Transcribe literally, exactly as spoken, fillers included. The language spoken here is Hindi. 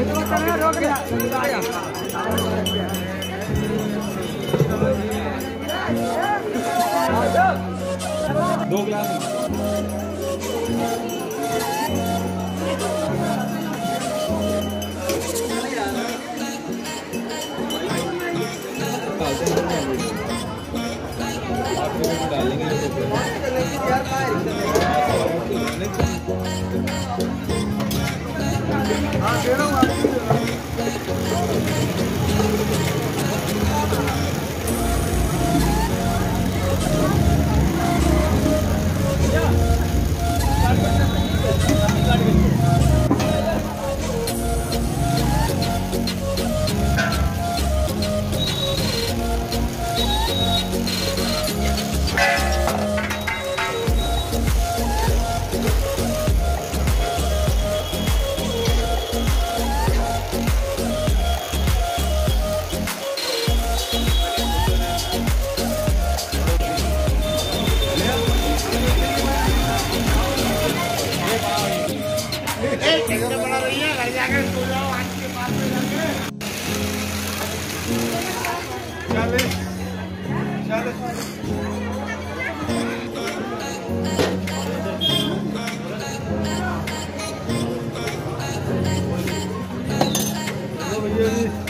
दो गिलास बना रही है, घर जाकर सो जाओ आज के पास में जाके। चले चले भैया जी।